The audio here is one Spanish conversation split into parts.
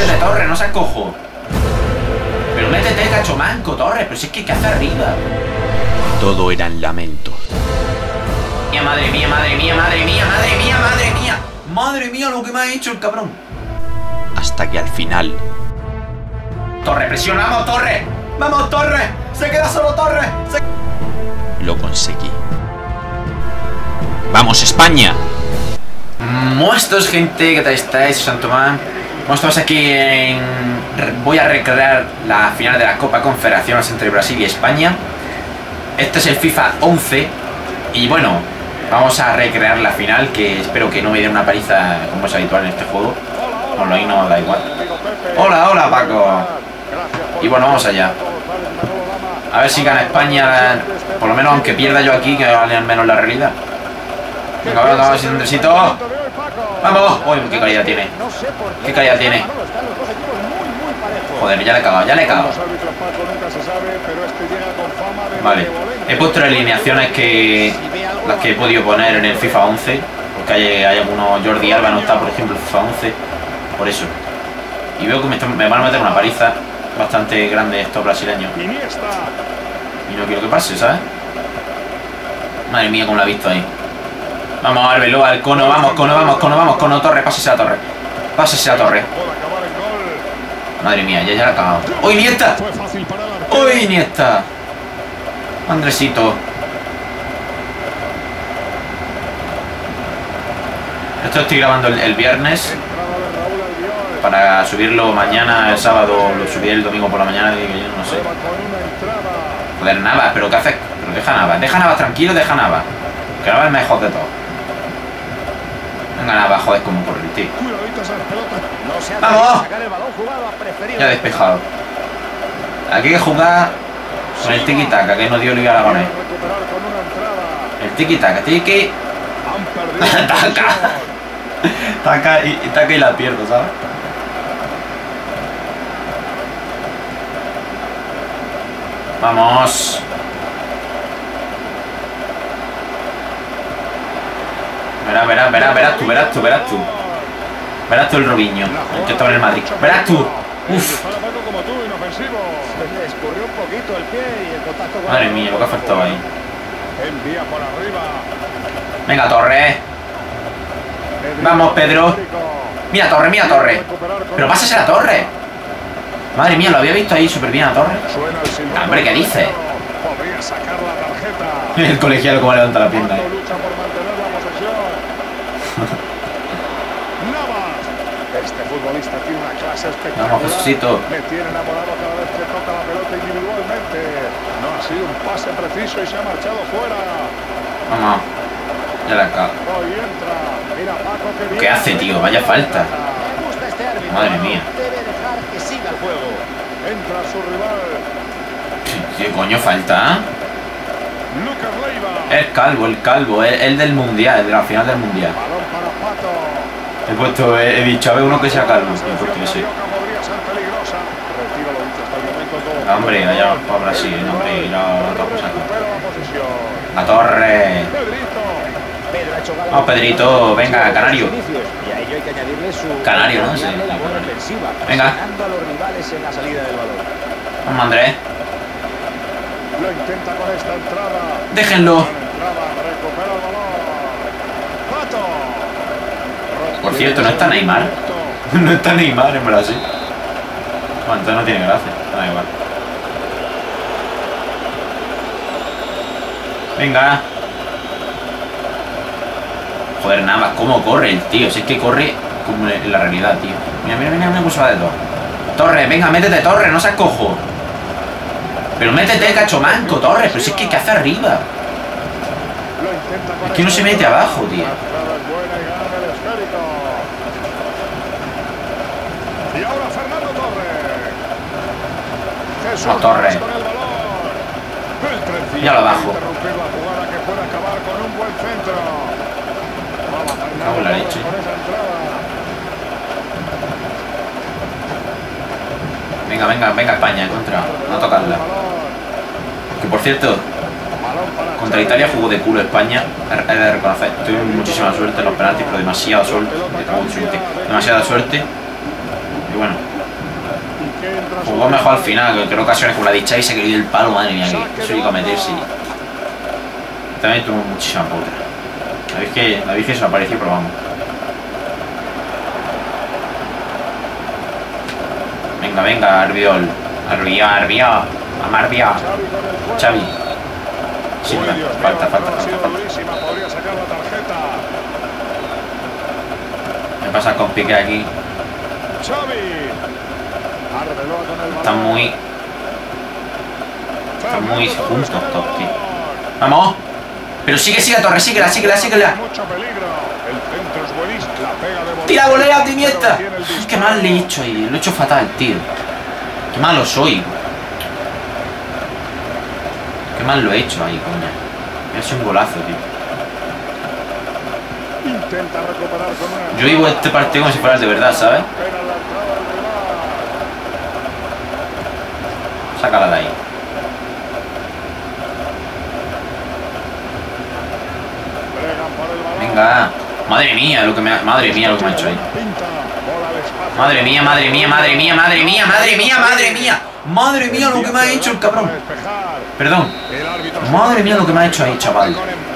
métete, Torres, no seas cojo. Pero métete, cacho manco, Torres. Pero si es que ¿qué hace arriba? Todo eran lamentos. Madre mía, madre mía, madre mía, madre mía, madre mía. Madre mía lo que me ha hecho el cabrón. Hasta que al final... Torre, presionamos, Torre. Vamos, Torre. Se queda solo Torre. Lo conseguí. ¡Vamos, España! Muestros, gente, ¿qué tal estáis? Santo Man. Estamos aquí en... Voy a recrear la final de la Copa Confederaciones entre Brasil y España. Este es el FIFA 11. Y bueno, vamos a recrear la final, que espero que no me den una paliza como es habitual en este juego. Bueno, ahí no da igual. Hola, hola, Paco. Y bueno, vamos allá. A ver si gana España. Por lo menos, aunque pierda yo aquí, que vale al menos la realidad. Venga, vamos, Andresito. ¡Vamos! ¡Uy, qué calidad tiene! ¡Qué calidad tiene! Joder, ya le he cagado, ya le he cagado. Vale. He puesto las alineaciones que... las que he podido poner en el FIFA 11. Porque hay algunos... Jordi Alba no está, por ejemplo, en FIFA 11. Por eso. Y veo que me van a meter una paliza bastante grande estos brasileños. Y no quiero que pase, ¿sabes? Madre mía, cómo la he visto ahí. Vamos, Arbeloa, al cono, vamos, cono, vamos, cono, vamos, cono, Torre, pásese a Torre. Pásese a Torre. Madre mía, ya la he cagado. ¡Uy, Iniesta! ¡Uy, Iniesta! Andresito. Esto estoy grabando el viernes. Para subirlo mañana, el sábado, lo subiré el domingo por la mañana, digo yo, no sé. Joder, Navas, pero ¿qué haces? Pero deja Navas tranquilo, deja Navas. Que Navas es mejor de todo. Venga, Navas, joder, como corre el tío. ¡Vamos! Ya despejado. Aquí hay que jugar con el tiki-taka, que nos dio Luis Aragonés. El tiki-taka, tiki. Taca y la pierdo, ¿sabes? Vamos. Verás tú el Robinho, el que estaba en el Madrid. Verás tú. Uf. Madre mía, lo que ha faltado ahí. Venga, Torre. Vamos, Pedro. Mira, Torre. Pero pásase a la Torre. Madre mía, lo había visto ahí súper bien a Torre. Hombre, ¿qué dice? El colegial como levanta la pierna. Este futbolista tiene una clase espectacular. Vamos, Jesucito. Me tiene enamorado cada vez que toca la pelota individualmente. No ha sido un pase preciso y se ha marchado fuera. Vamos. Ya la cago. ¿Qué hace, tío? Vaya falta. Madre mía. Entra su rival. ¿Qué coño falta? El calvo, el del mundial, el de la final del mundial. He dicho, a ver uno que sea calvo. He puesto ese. Hombre, allá para Brasil, hombre, ir a otra cosa. La Torre. Vamos, Pedrito, venga, Canario. Canario, ¿no? Sí. Venga. Vamos, Andrés. Déjenlo. Por cierto, ¿no está Neymar? No está Neymar en Brasil. Bueno, entonces no tiene gracia. Da igual. Venga. Joder, nada más, ¿cómo corre el tío? Si es que corre como en la realidad, tío. Mira, una cosa de todo. Torre, venga, métete, Torre, no seas cojo. Pero métete, cacho manco, Torre. Pero si es que ¿qué hace arriba? Es que no se mete abajo, tío. No, Torre. Ya lo abajo. Cago en la leche. Venga, España, contra. No tocarla. Que por cierto, contra Italia jugó de culo España. He de reconocer. Tuve muchísima suerte en los penaltis, pero demasiada suerte. Demasiada suerte. Y bueno. Jugó mejor al final, que creo ocasiones como la dicha y se quedó el palo, madre mía, que eso iba a meterse. También tuvo muchísima potra. La Virgen se me apareció, pero vamos. Venga, venga, Arbiol. Arbiol. Amarbiol. Xavi. Sí, falta. Me pasa con Piqué aquí. Están muy juntos todos, tío. ¡Vamos! Pero sigue a Torre, síguela. ¡Tira volea, Timiesta! ¡Qué mal le he hecho ahí! Lo he hecho fatal, tío. ¡Qué malo soy! ¡Qué mal lo he hecho ahí, coña! Me ha hecho un golazo, tío. Yo vivo este partido como si fuera el de verdad, ¿sabes? Sácala de ahí. Venga. Madre mía lo que me ha hecho ahí. Madre mía lo que me ha hecho el cabrón. Perdón. Madre mía lo que me ha hecho ahí, chaval.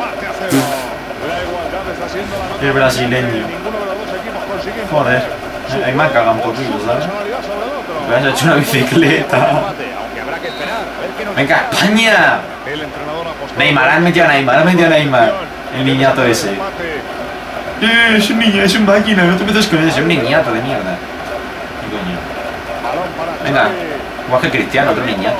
El brasileño. Joder. Ahí me ha cagado un poquito, ¿sabes? Me has hecho una bicicleta. Venga, España. Neymar, has metido a Neymar. El niñato ese. Es un niño, es un máquina, no te metas con él. Es un niñato de mierda. ¿Qué coño? Venga, igual que Cristiano, otro niñato.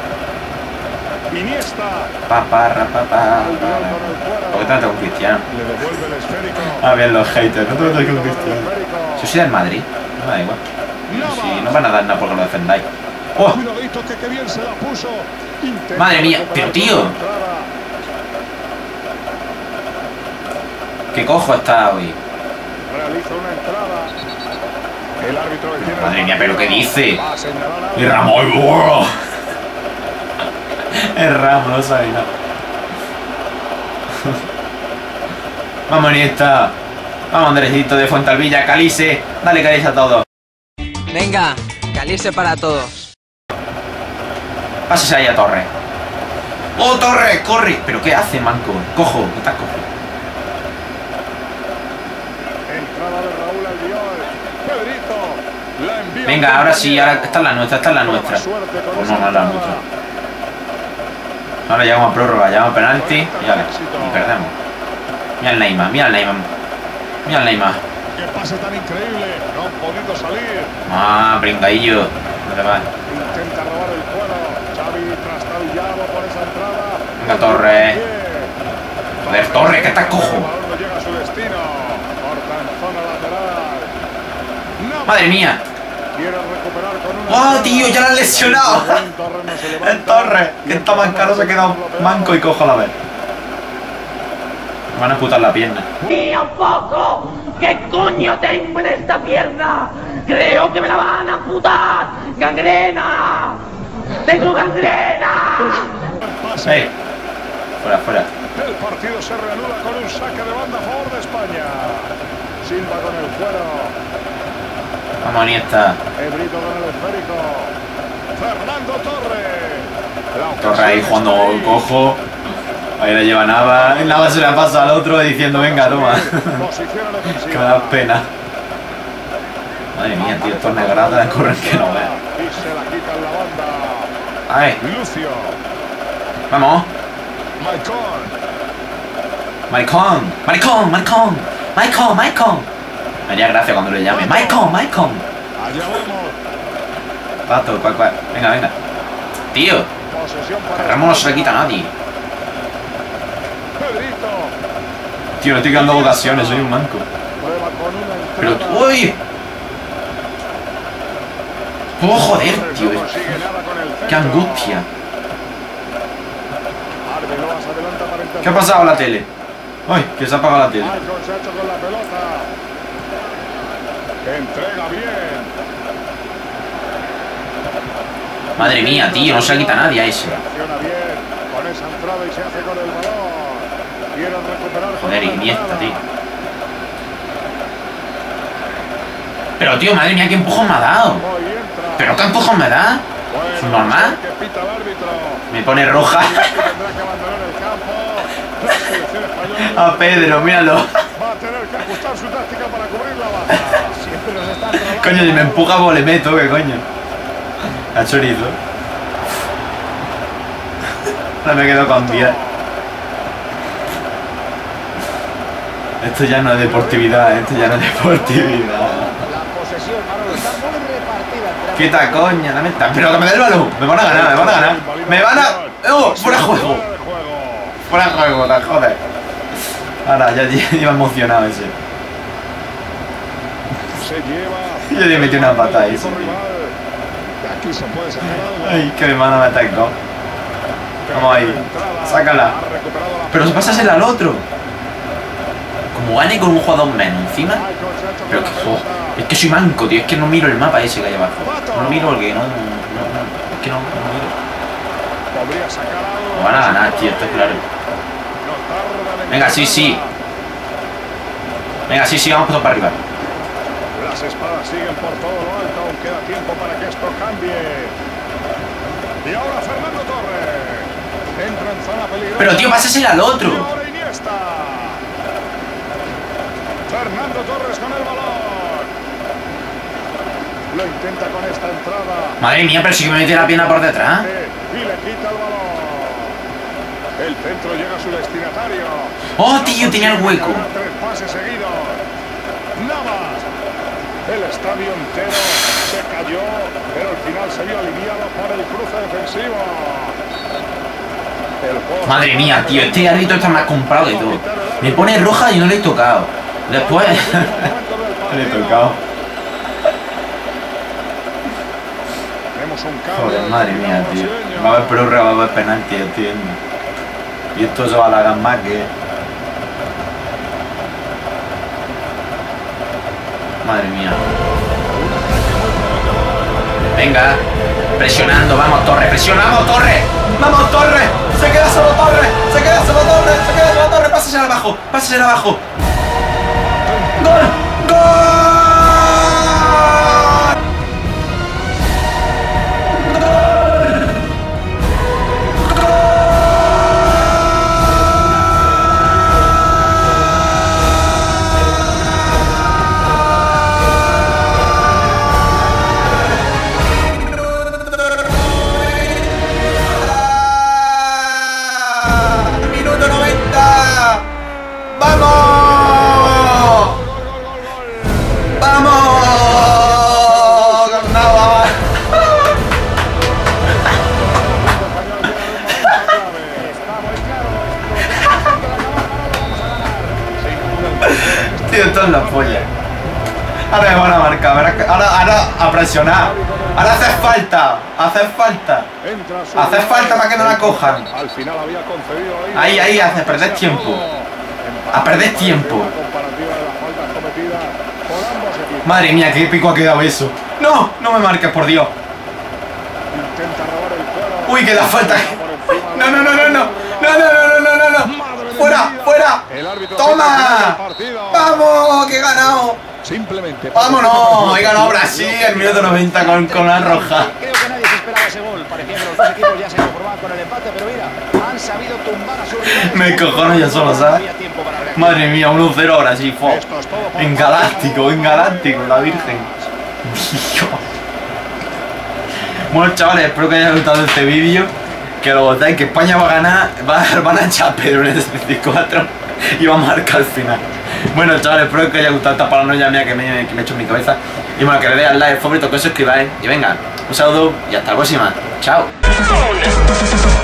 ¿Por qué te metes con Cristiano? Bien, los haters, no te metas con Cristiano. Si soy del Madrid, no me da igual. Si no van a dar nada porque lo defendáis. ¡Oh! Madre mía, pero tío. ¿Qué cojo está hoy? Madre mía, pero ¿qué dice? Y Ramos, ¡oh! El Ramos, no sabe nada. Vamos, Iniesta. Vamos, Andresito de Fuentalvilla, Calice. Dale Calice a todos. Venga, Calice para todos. Pásese ahí a Torre. ¡Oh, Torre! ¡Corre! ¿Pero qué hace, manco? Cojo, estás cojo. Venga, ahora sí, esta es la nuestra, Pues no, es la nuestra. Ahora llegamos a prórroga, llegamos a penalti y perdemos. Mira el Neymar. ¡Qué pase tan increíble! No han podido salir. Pringaillo. ¿Dónde vas? Intenta robar el cuero. Xavi trastabillado por esa entrada. Venga, Torre. Joder, Torre, que estás cojo. El balón no llega a su destino. Corta en zona lateral. Madre mía. Quiere recuperar con una... ¡Oh, tío! ¡Ya lo han lesionado! El Torre, que está más caro, se ha quedado manco y cojo a la vez. Me van a amputar la pierna. ¡Mira un poco! ¿Qué coño tengo en esta pierna? Creo que me la van a amputar. ¡Gangrena! ¡Tengo gangrena! ¡Ey! Fuera. El partido se reanuda con un saque de banda a favor de España. Silva con el cuero. Vamos, Iniesta. Brito con el esférico. Fernando Torre ahí jugando cojo. Ahí la lleva Nava. Nava se la pasa al otro diciendo, venga, toma. Que me da pena. Madre mía, tío, estos negratas corren que no vean. Ahí. Vamos. Maicon. Me haría gracia cuando le llame. Maicon. Pato, cual. Venga. Tío. Ramos no se le quita a nadie. Tío, no estoy quedando ocasiones, soy un manco. Pero, ¡uy! ¡Oh, joder, tío! ¡Qué angustia! ¿Qué ha pasado a la tele? ¡Ay, que se ha apagado la tele! Entrega bien. Madre mía, tío, no se le quita a nadie a ese. Reacciona bien con esa entrada y se hace con el balón. Quieren recuperar. Joder, Iniesta, tío. Pero, tío, madre mía, qué empujón me ha dado. pero qué empujón me da. ¿Es normal? Que pita el árbitro. Me pone roja. Tendrá que abandonar el campo. La selección española A Pedro, míralo. va a tener que ajustar su táctica para cubrir la baja. Siempre nos están trabajando. Coño, si me empuja, pues le meto, ¿qué coño? A chorizo. Ahora me quedo con 10. Esto ya no es deportividad, esto ya no es deportividad. La posesión, Manolo, está muy repartida. Quita, coña, dame esta. Pero que me dé el balón. Me van a ganar, me van a ganar. Me van a. ¡Oh! ¡Fuera de juego! Fuera de juego, la joder. Ahora, ya iba emocionado ese. Se lleva. Yo le metí una pata ahí, sí. Aquí se puede sacar algo. Ay, que me van a meter gol. Vamos ahí. Sácala. Pero si pasasela al otro. Como gane con un jugador menos encima. Pero que, es que soy manco, tío. Es que no miro el mapa ese que hay abajo. No lo miro porque no. Es que no miro. Podría sacar algo. Me van a ganar, tío, esto es claro. Venga, sí, sí. Venga, sí, sí, vamos todos para arriba. Las espadas siguen por todo lo alto. Aún queda tiempo para que esto cambie. Y ahora Fernando Torres. Entra en zona peligrosa. Pero, tío, pásasela al otro. Y ahora Iniesta. Fernando Torres con el balón. Lo intenta con esta entrada. Madre mía, pero sí que me mete la pierna por detrás. Y le quita el balón. El centro llega a su destinatario. Oh, tío, tenía el hueco. 3 pases seguidos. Navas. El estadio entero se cayó, pero al final se vio aliviado por el cruce defensivo. Madre mía, tío, este árbitro está más comprado que todo. Me pone roja y no le he tocado. Después le he tocado. Joder, madre mía, tío. Va a haber prórroga, va a haber penalti, entiendo. Y esto se va a alargar más que... Madre mía. Venga, presionando, vamos Torres, presionamos Torres. Vamos Torres, se queda solo Torres, se queda solo Torres, se queda solo Torres, pásasela abajo, pásasela abajo. ¡Gol! ¡Gol! ¡Minuto 90! ¡Vamos! ¡Vamos! ¡Ganaba! Tío, esto es la polla. Ahora me van a marcar, ahora a presionar. Ahora hace falta, hace falta para que no la cojan. Al final había concedido Ahí, hace perder tiempo. A perder tiempo. Madre mía, qué épico ha quedado eso. No, no me marques, por Dios. Uy, que da falta. No. Fuera. ¡Toma! ¡Vamos! ¡Que he ganado! Simplemente. ¡Vámonos! He ganado Brasil el minuto 90 con la roja. Creo que nadie se esperaba ese gol. Parecía que los dos equipos ya se conformaban con el empate, pero mira, han sabido tumbar a sus rivales. Me cojono yo solo, ¿sabes? Madre mía, 1-0 Brasil. En galáctico, la virgen. Dios. Bueno, chavales, espero que os haya gustado este vídeo. Que lo votáis, que España va a ganar. Van a echar a Pedro en el 74 y va a marcar al final. Bueno, chavales, espero que os haya gustado esta paranoia mía que me he hecho en mi cabeza. Y bueno, que le deis al like, favorito, que os suscribáis. Y venga, un saludo y hasta la próxima. Chao.